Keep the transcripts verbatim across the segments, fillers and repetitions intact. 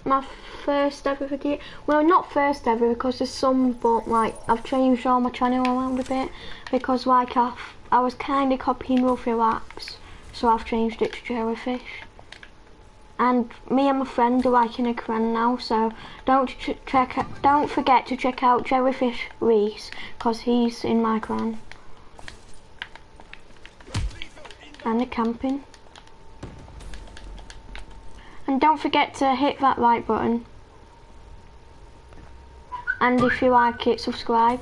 my first ever video. Well, not first ever because there's some, but like I've changed all my channel around a bit because like I've, I was kind of copying Ruffy Wax, so I've changed it to Jellyfish. And me and my friend are like in a clan now, so don't ch check don't forget to check out Jellyfish Reese because he's in my clan. And the camping. And don't forget to hit that like button. And if you like it, subscribe.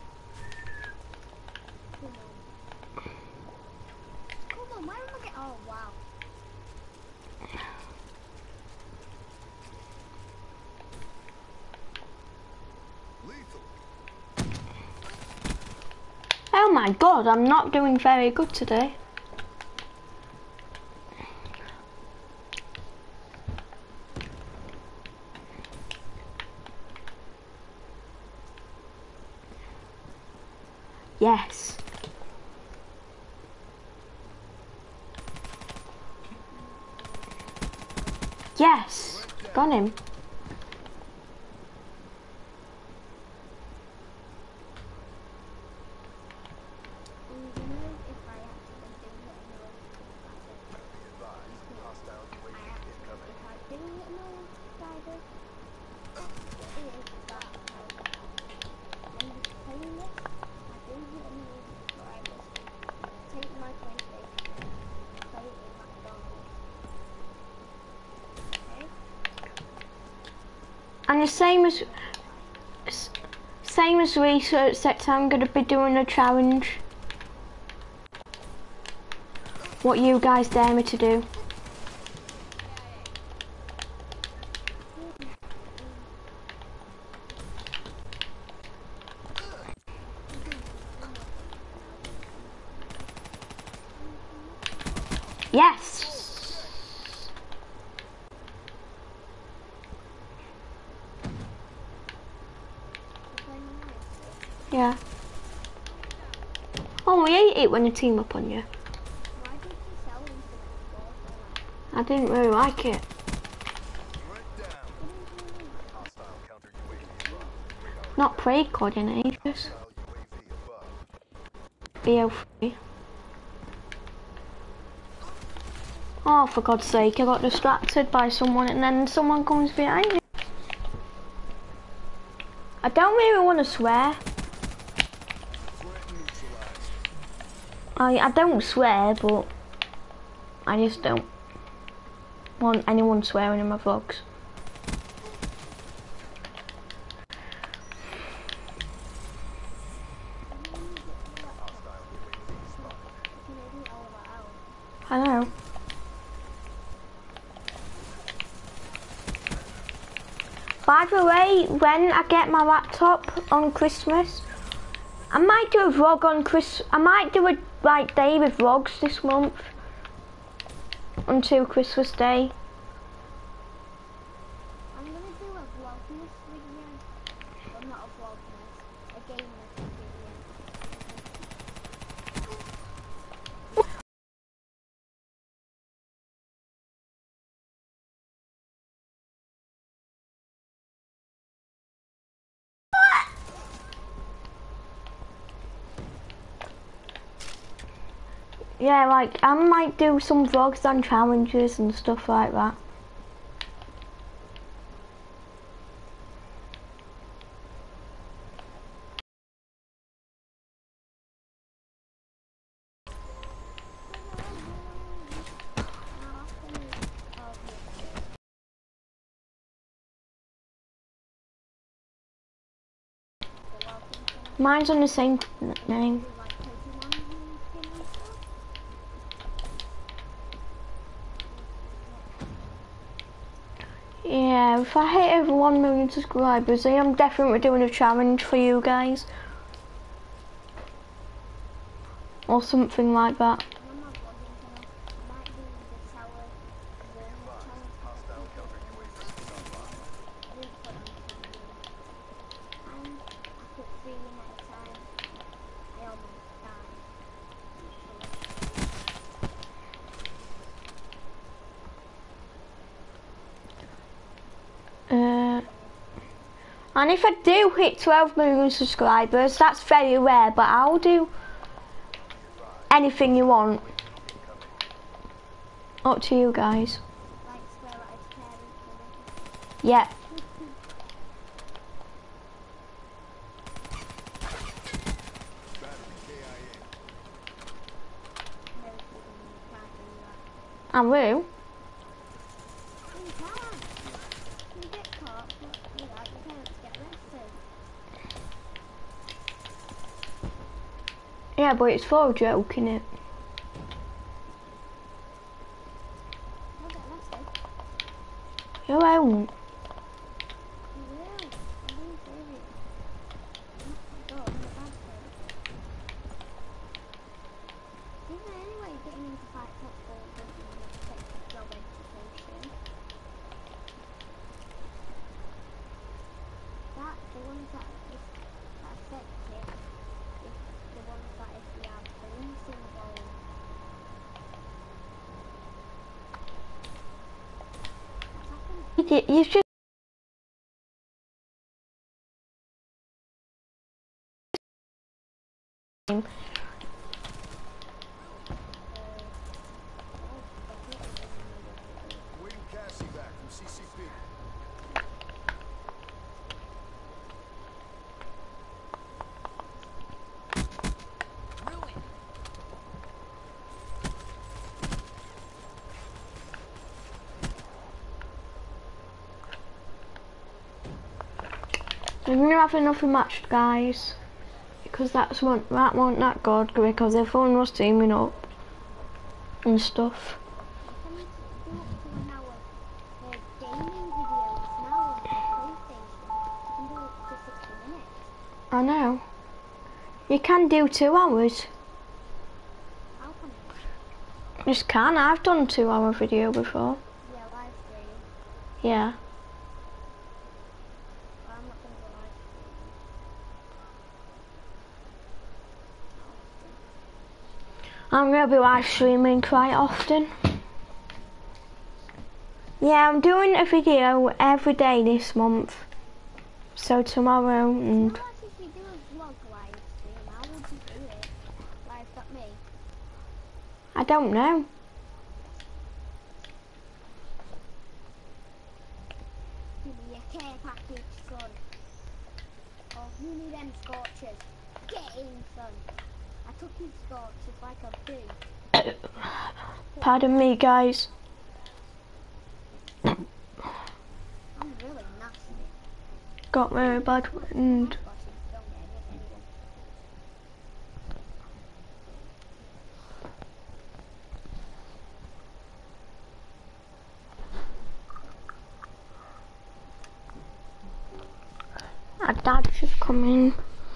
Oh my god, I'm not doing very good today. Yes. Yes. Got him. And the same as same as research sector, I'm gonna be doing a challenge. What you guys dare me to do. Yes. Yeah. Oh, we hate it when they team up on you. I didn't really like it. Not played C O D in ages. B O three. Oh, for God's sake, I got distracted by someone and then someone comes behind me. I don't really want to swear. I, I don't swear, but I just don't want anyone swearing in my vlogs. I know. By the way, when I get my laptop on Christmas, I might do a vlog on Chris. I might do a like day with vlogs this month until Christmas Day. I'm gonna do a vlogmas video, well not a vlogmas, a gameless video. Yeah, like I might do some vlogs on challenges and stuff like that. Mine's on the same name. Yeah, if I hit over one million subscribers, I am definitely doing a challenge for you guys. Or something like that. And if I do hit twelve million subscribers, that's very rare, but I'll do anything you want. Up to you guys. Like swear at his parents and everything. Yeah. No, you can't do that. I will. You can't. You get caught, but you know, your parents get arrested. Yeah, but it's for a joke, innit? You'll get arrested. You won't. You will. I'm being serious. Not for good, in a bad way. Even anyway, getting into fight football doesn't mean you take a job education. That, the ones that, if, that affect it, is the ones that if you have police involved. What's happened? You, did- you should. Waiting Cassie back from C C P. We're gonna have another match, guys, because that's one that won't that good because everyone was teaming up and stuff. Can you do up to an hour uh, gaming videos now on the PlayStation? You can do up to sixty minutes. I know. You can do two hours. How come? You just can. I've done two hour video before. Yeah, live stream. Yeah. But I'm not gonna go live stream. I'm gonna be live streaming quite often. Yeah, I'm doing a video every day this month. So tomorrow and How much if you do a vlog live stream? How would you do it? Live got me. I don't know. Give me a care package, son. Oh, you need them scorchers. Get in, son. I took his scorchers like a boo. Pardon me, guys. I'm really nasty. Got very bad wind. Scorchers don't get hit anyone. Our dad should come in.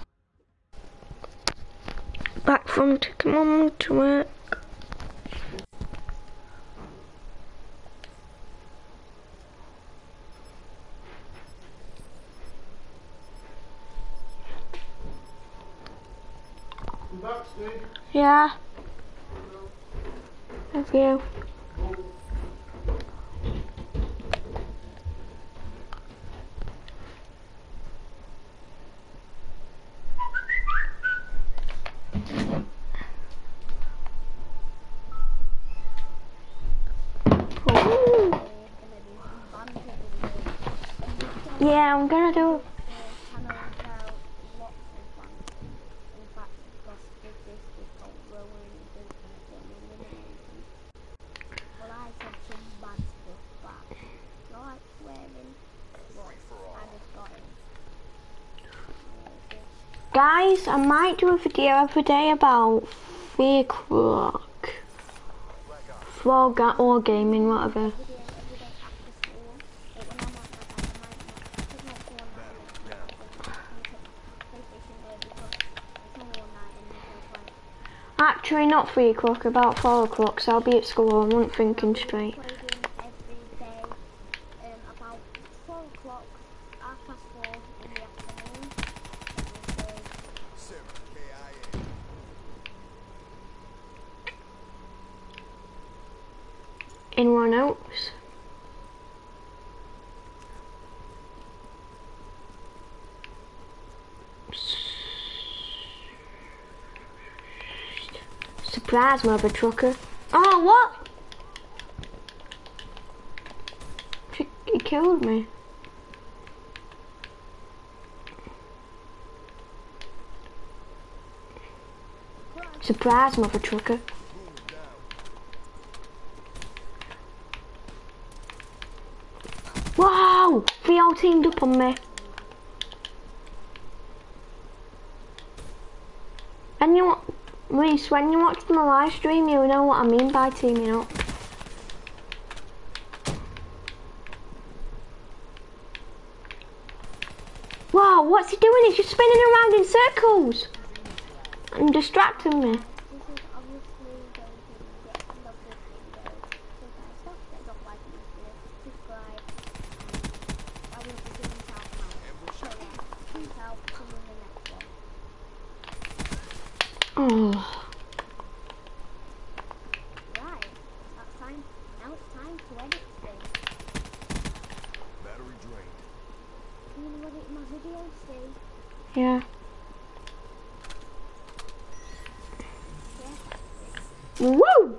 Back from taking mum to work. Back, Steve. Yeah. Thank you. Ooh. Yeah, I'm gonna do. Guys, I might do a video every day about three o'clock. For ga or gaming, whatever. Actually, not three o'clock, about four o'clock, so I'll be at school. I wasn't thinking straight. Anyone else? Surprise, mother trucker. Oh, what? She, he killed me. Surprise, mother trucker. Wow! They all teamed up on me. And you, Reese, when you watch my live stream, you know what I mean by teaming up. Wow, what's he doing? He's just spinning around in circles and distracting me. This is obviously going to get end of this video. So guys, don't forget to like and subscribe. I will be doing shout out. So yeah, peace out. See you in the next one. Oh. Right, that's time. Now it's time to edit things. Battery drained. You know what it my video say? Yeah. Woo!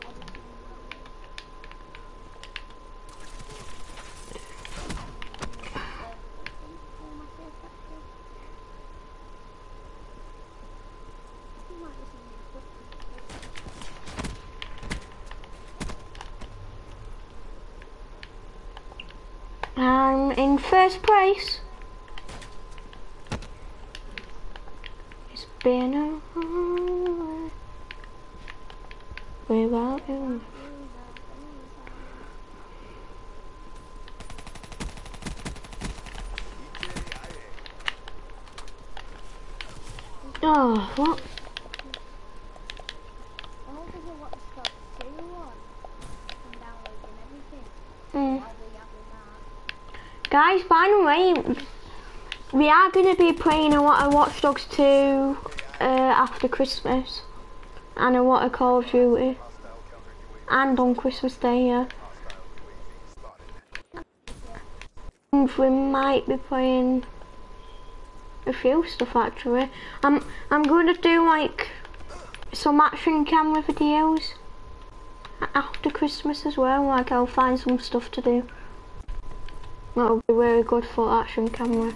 I'm in first place. It's been a while without you. Oh, what? I hope you watch stuff two on and downloading everything. Mm. I'll be having that. Guys, by the way, we are going to be playing a lot of Watch Dogs two uh, after Christmas, and a lot of Call of Duty, and on Christmas Day, yeah. And we might be playing a few stuff actually. I'm I'm going to do like some action camera videos after Christmas as well. Like I'll find some stuff to do. That'll be really good for action camera.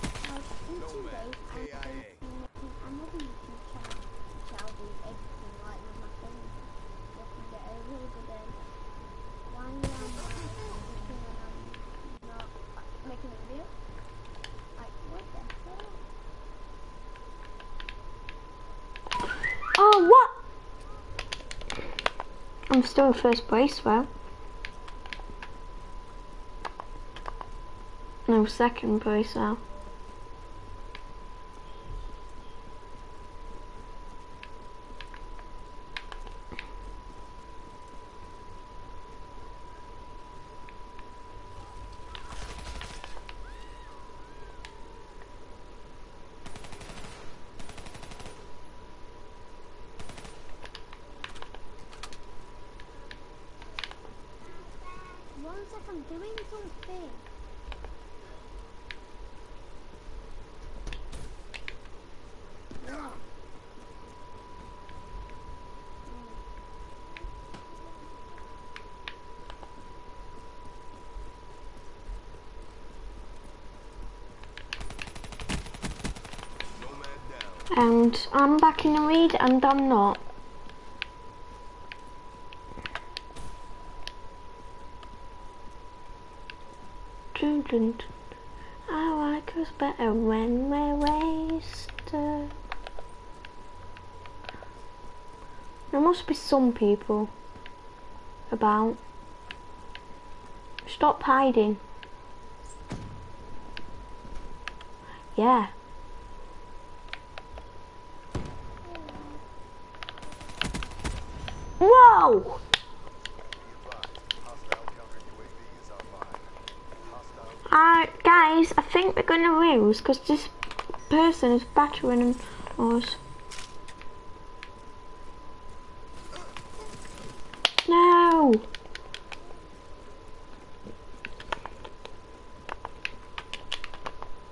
Oh, what? I'm still in first place though. No, second place now. One sec, I'm doing something. What? And I'm back in the lead and I'm not. Dun, dun, dun. I like us better when we're wasted. There must be some people about. Stop hiding. Yeah. Whoa! Uh, guys, I think we're gonna lose because this person is battering us. No!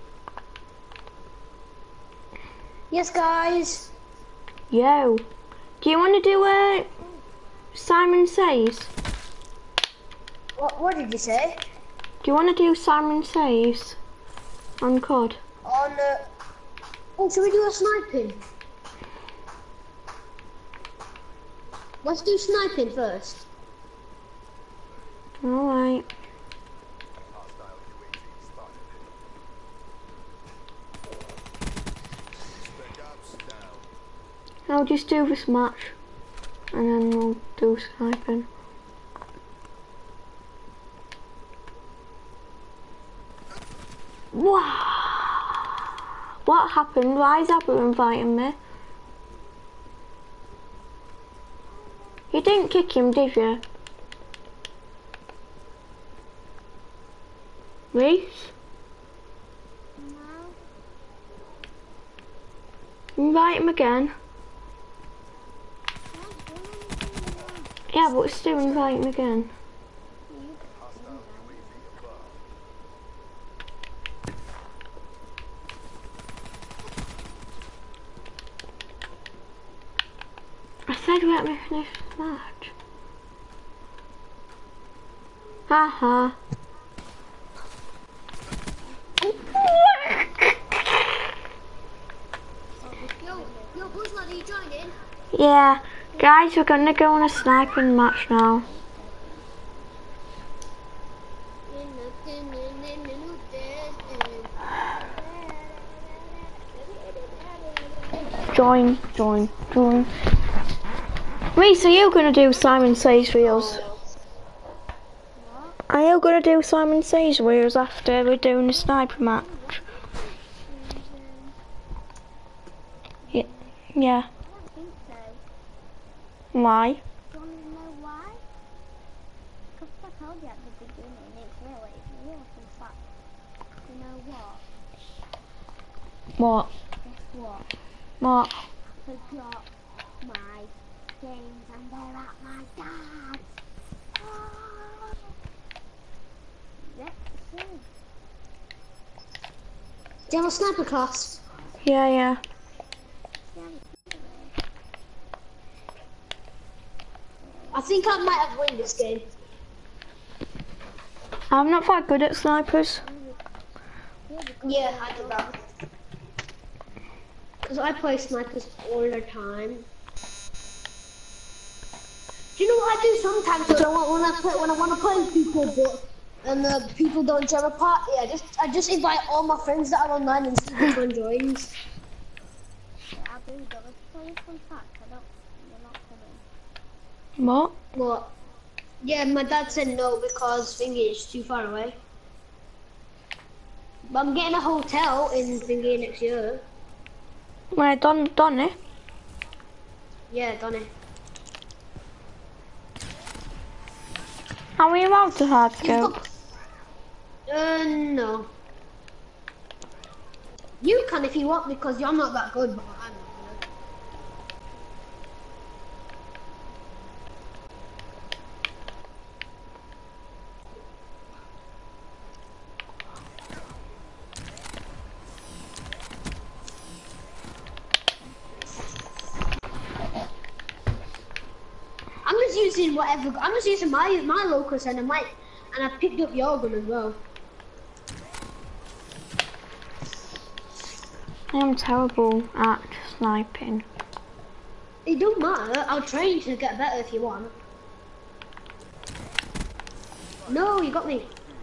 Yes, guys. Yo, Do you want to do a Simon Says? What, what did you say? Do you want to do Simon Says on C O D? On, uh... Oh, should we do a sniping? Let's do sniping first. Alright. Hostile U A V spotted. Spec ops down. I'll just do this match and then we'll do sniping. Wow! What happened? Why is Abu inviting me? You didn't kick him, did you? Reese? Invite him again. Yeah, but still invite him again. Hostile U A V above. I said let me finish the match. Haha. Yo, yo, Buzz Lad, are you joining? Yeah, guys, we're gonna go on a sniping match now. Join, join, join. Reese, are you gonna do Simon Says Reels? Are you gonna do Simon Says Reels after we're doing the sniper match? Yeah. Yeah. I don't think so. Why? Do you want to know why? Because I told you at the beginning, it's really, it's real in fact. You know what? What? Guess what? What? I forgot my games and they're at my dad's. Oh. Yep, sure. Do you have a sniper class? Yeah, yeah. I think I might have won this game. I'm not that good at snipers. Yeah, I did that. Because I play snipers all the time. Do you know what I do sometimes when I want, when I play when I want to play with people, but and the people don't join a party? I just I just invite all my friends that are online and see which one joins. I'll do that. Let's play some facts. I don't, you're not coming. What? What? Yeah, my dad said no because Thingy is too far away. But I'm getting a hotel in Thingy next year. Where done done it? Yeah, done it. Are we allowed to hard scope? Uh, no. You can if you want because you're not that good, but I'm not good. I'm just using whatever. I'm just using my my locus and I might, and I picked up your gun as well. I am terrible at sniping. It don't matter. I'll train you to get better if you want. No, you got me.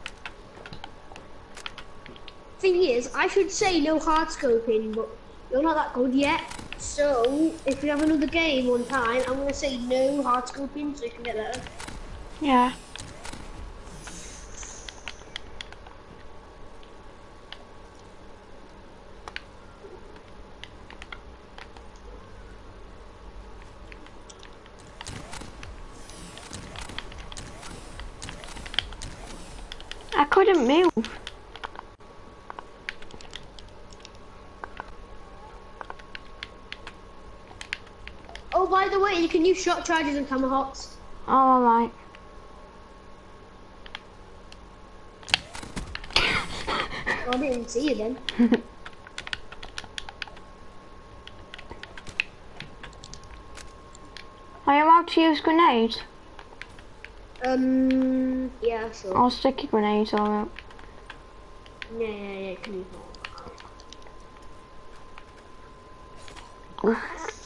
Thing is, I should say no hard scoping, but you're not that good yet. So if we have another game one time, I'm gonna say no hard scoping so you can get better. Yeah. I couldn't move. Oh, by the way, you can use shot charges and tomahawks. Oh, alright. Oh, I didn't see you then. to use grenades? Um, yeah, sure. Or sticky grenades, or... Yeah, yeah, yeah, can you hold Oof.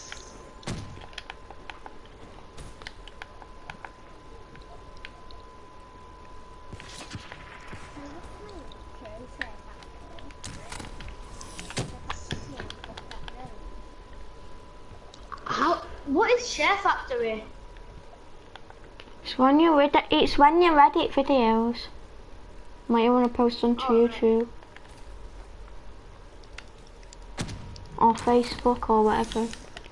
How? What is Share Factory? It's when you read it's when you edit videos. Might you want to post onto Oh, right. YouTube or Facebook or whatever.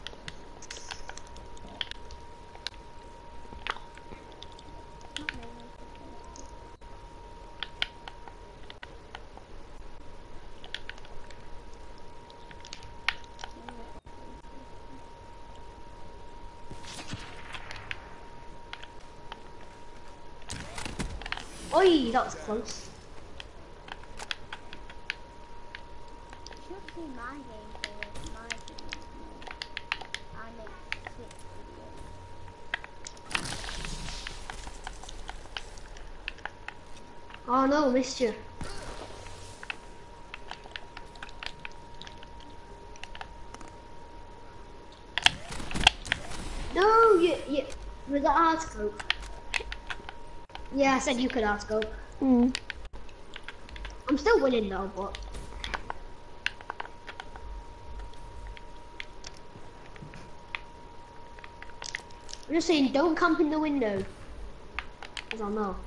Oi, that was close. You should see my gameplay of my videos. I make six videos. Oh no, missed you. No, you, you, was that hard scope? Yeah, I said you could hard scope. Mm. I'm still winning though, but. I'm just saying, don't camp in the window. Cause I'll know.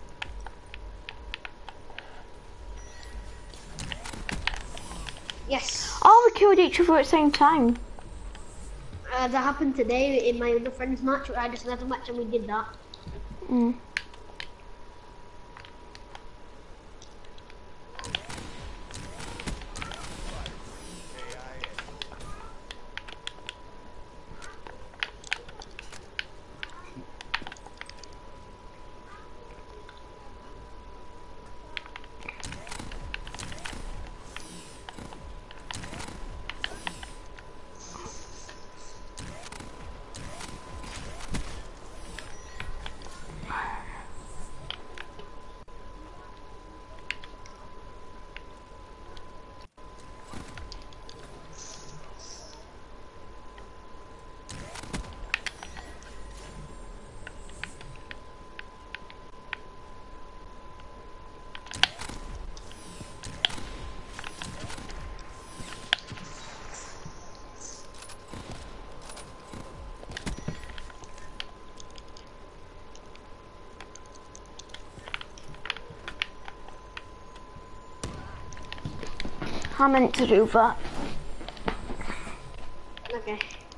Yes. Oh, we killed each other at the same time. Uh, that happened today in my other friend's match. I just had a match and we did that. Mm. I meant to do that. Okay.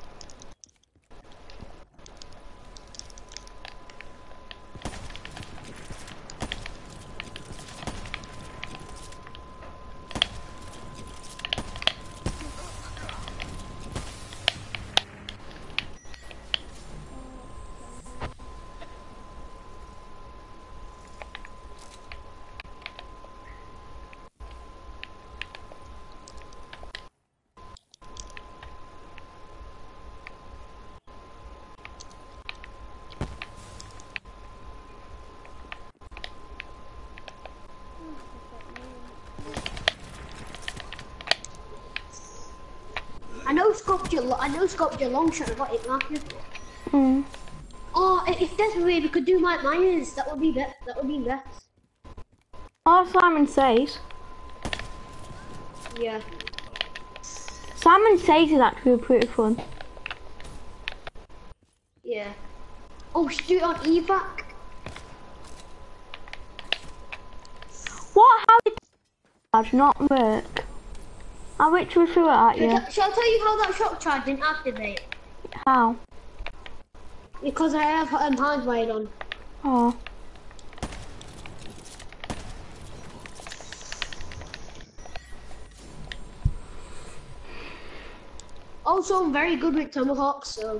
I know scoped your, I know scoped your long shot. I got it, Matthew. Mm. Oh, i- if there's a way we could do Mike Myers, that would be best. That would be best. Oh, Simon Says. Yeah. Simon Says is actually pretty fun. Yeah. Oh, should do it on evac. What? How did that not work? I literally threw it at Shall, you. I- shall I tell you how that shock charge didn't activate? How? Because I have um, hardwired on. Oh. Also, I'm very good with tomahawks, so.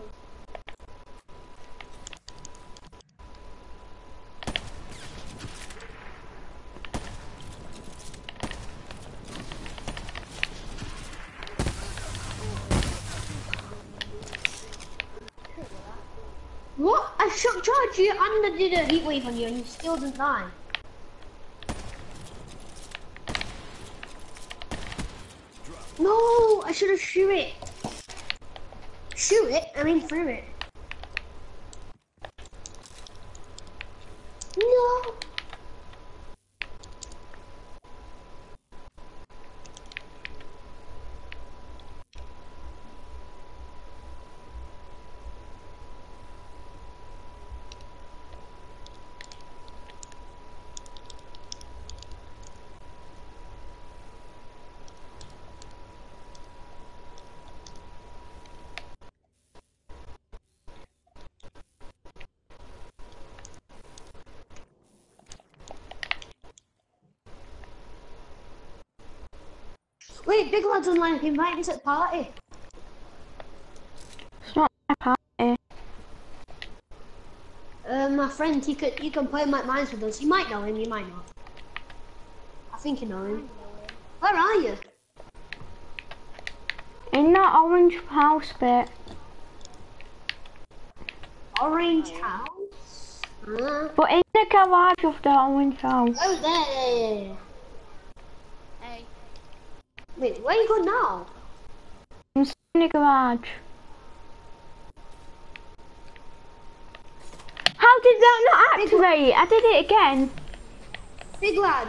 What? shock charge you and I did a heat wave on you and you still didn't die. No, I should have shoot it. Shoot it? I mean threw it. No. Wait, Big Lad's online. He invited us at the party. It's not my party. Uh, my friend, he could, he can play Mike Mines with us. You might know him, you might not. I think you know him. Where are you? In that orange house bit. Orange house? Uh, But in the garage of the orange house. oh, there. Hey. Wait, where you going now? I'm still in the garage. How did that not activate? I did it again. Big Lad.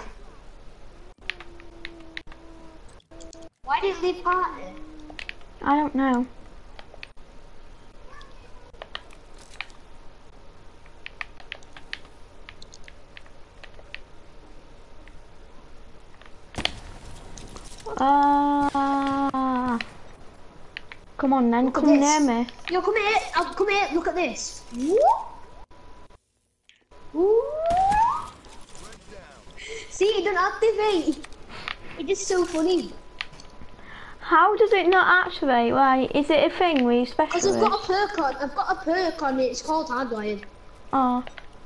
Why did you leave party? I don't know. Uh, come on then, Look at come this. near me. Yo, come here. Oh, come here. Look at this. Whoop. Whoop. See, it doesn't activate. It's just so funny. How does it not activate? Like, is it a thing where you Because I've got specialist? a perk on. I've got a perk on it. It's called Hardwired. Oh.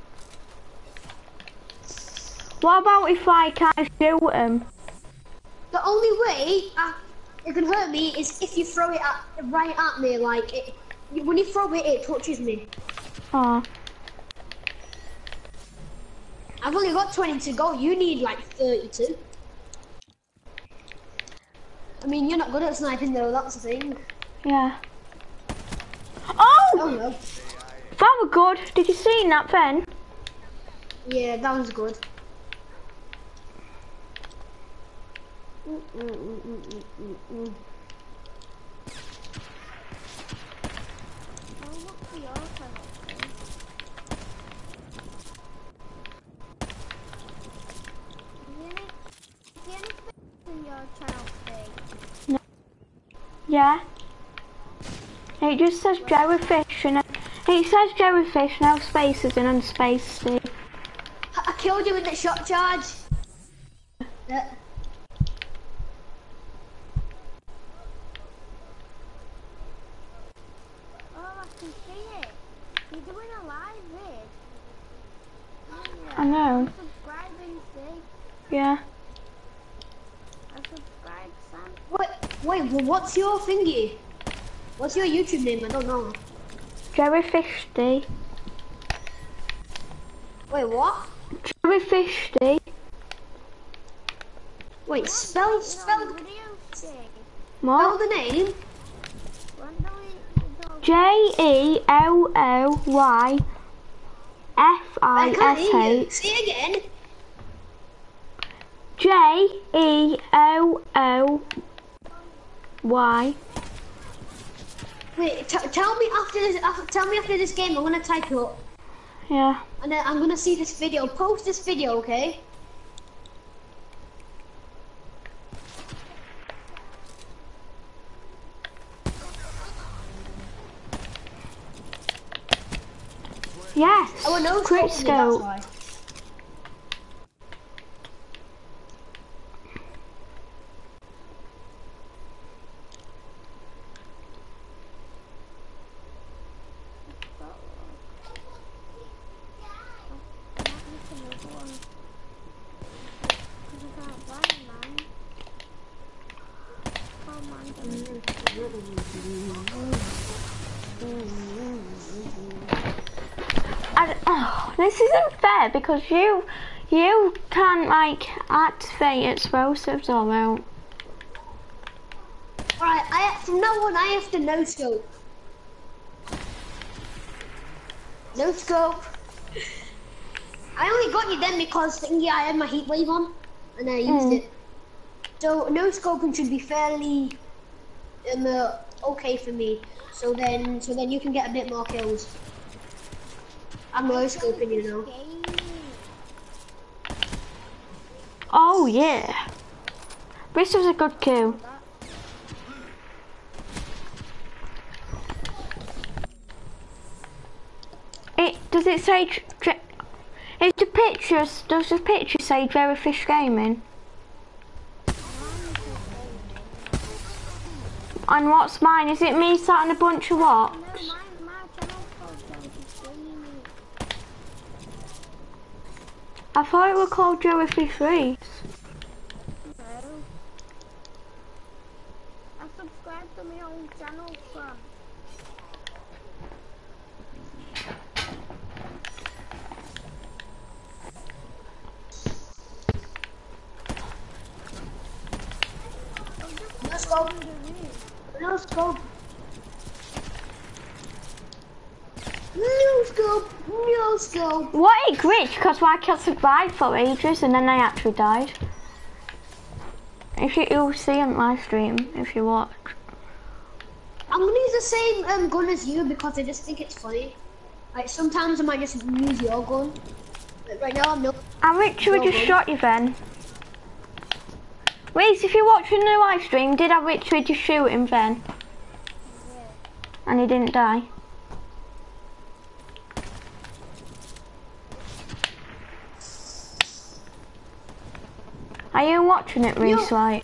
What about if like I shoot him? The only way I, it can hurt me is if you throw it at, right at me. Like it, when you throw it, it touches me. Oh. I've only got twenty to go. You need like thirty-two. I mean, you're not good at sniping though. That's the thing. Yeah. Oh! Oh no. That was good. Did you see that then? Yeah, that was good. Mm, mm, mm, mm, mm, mm, mm. Oh, look for your channel. Is there any, is there any things in your channel today? Yeah. It just says jellyfish and it says jellyfish, no spaces and unspace Steve. I, I killed you with the shot charge. Yeah. Oh, I can see it. You're doing a live vid. Yeah. I know. I'm subscribing, see? Yeah. I subscribe, Sam. Wait, wait. Well, what's your thingy? What's your YouTube name? I don't know. Jellyfish D. Wait, what? Jellyfish D. Wait, spell, spell, Video today. spell What? the name. When do we go? J E L L Y F I I can't hear you. S H. Say again. J E L L Y. Wait, t tell me after this. After, tell me after this game. I'm gonna type it up, Yeah. and then I'm gonna see this video. Post this video, okay? Yes. Oh, no, Crit that's scope. why. I, oh, this isn't fair because you, you can't like activate explosives all out. Alright, I from now on I have to no scope. No scope. I only got you then because thingy I had my heat wave on and I used Mm. it. So no scoping should be fairly um, uh, okay for me. So then so then you can get a bit more kills. I'm no scoping, you know. Oh yeah, this was a good kill. It does it say? Tr tr is the pictures? Does the picture say Jellyfish Gaming? And what's mine? Is it me sat on a bunch of rocks? No, my, my channel's called Jellyfish Gaming. I thought it was called Jellyfish Reese. No. I subscribed to my own channel, fam. No scope. No scope. No scope. No scope. What a glitch, because I kept survived for ages and then I actually died. If you, you'll see on my stream if you watch. I'm gonna use the same um, gun as you because I just think it's funny. Like sometimes I might just use your gun. But right now I'm no. I literally No just gun. shot you then. Reese, if you're watching the live stream, did I literally just shoot him then? Yeah. And he didn't die? Are you watching it, Reese, No. like?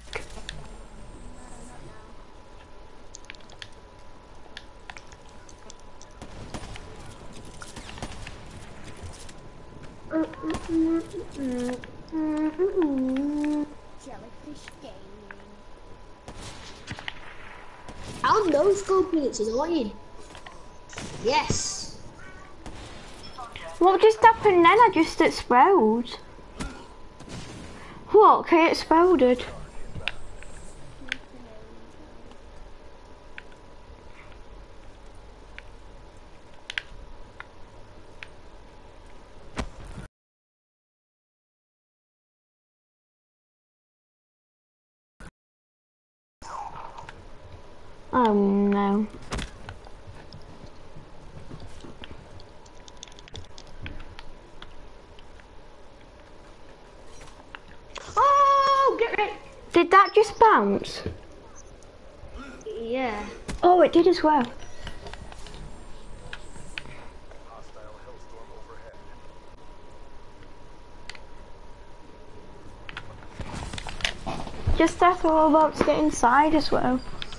Jellyfish Gaming. I'm no scoping. It's annoying. Yes. What just happened then? I just exploded. Look, I exploded. Oh no. Oh, get ready. Did that just bounce? Yeah. Oh, it did as well. Hostile hellstorm overhead. Just as we're all about to get inside as well.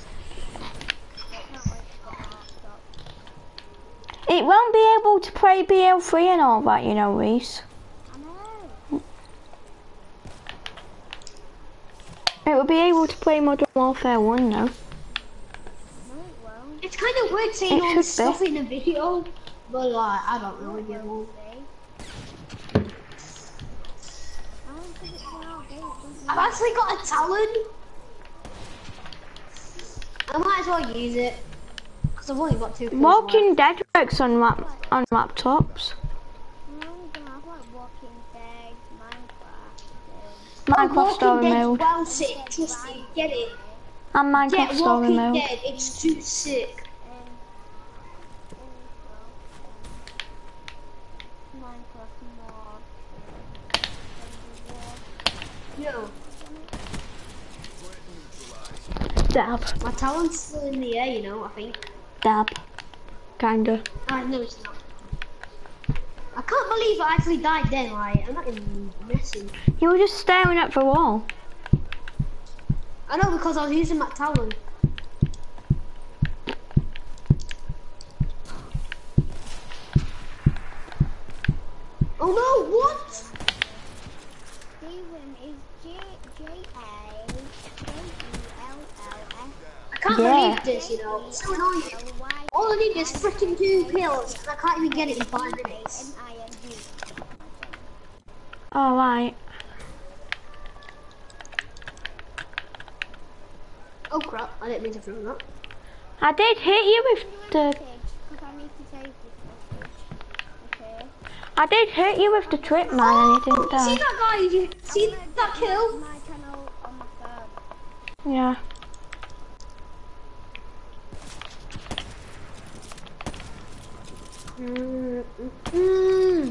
It won't be able to play B L three and all that, you know, Reese. I know. It will be able to play Modern Warfare one though. No, it won't. It's kind of weird saying It all should this stuff be. in a video, but like I don't know if you will. See? I don't think it's gonna update, does it? I've actually got a Talon. I might as well use it because I've only got two. kills Walking left. Dead works on lap on laptops. No, we're gonna have like Walking Dead, Minecraft, Oh, Minecraft Walking Story Dead's Mode. well sick. Trust me, get it. And Minecraft Get Story Walking Mode. Dead. It's too sick. and, and well, Minecraft mod, Yo, Dab. my Talon's still in the air, you know. I think. Dab. Kinda. Ah, no, it's not. I can't believe I actually died then. Like, I'm not even messing. You were just staring at the wall. I know because I was using my Talon. Oh no! What? Steven is J J A K E L L S I can't Yeah. believe this. You know, it's so annoying. L Y All I need is freaking two kills, and I can't even get it in five minutes. M I N D. Alright. Oh crap, I didn't mean to throw that. I did hit you with the... Because I need to save this message. Okay. I did hit you with the trip, man, and you didn't See die. that guy? You see that kill? My channel on my phone. Yeah. Mm, mm, mm.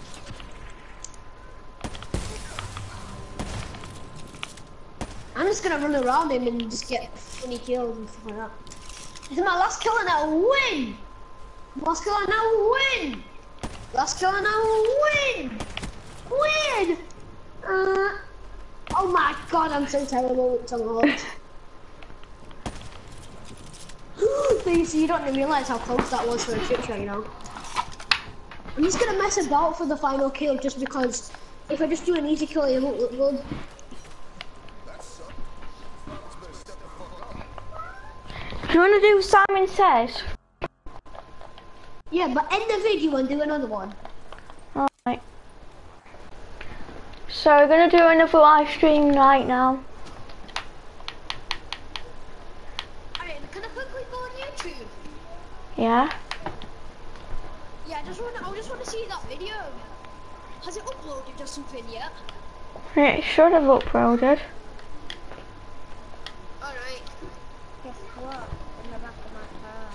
I'm just gonna run around him and just get twenty kills and stuff like that. This is my last kill and I'll win! Last kill and I'll win! Last kill and I'll win! Win! Uh, oh my god, I'm so terrible with tomahawks. So you don't realise how close that was for a trick shot, you know? I'm just gonna mess about for the final kill just because if I just do an easy kill it won't look good. Do you want to do Simon Says? Yeah, but end the video and do another one. Alright. So we're going to do another live stream right now. Alright, can I quickly go on YouTube? Yeah? Yeah, I just want to, I just want to see that video. Has it uploaded or something yet? It should have uploaded. Alright. Guess what? In the back of my car.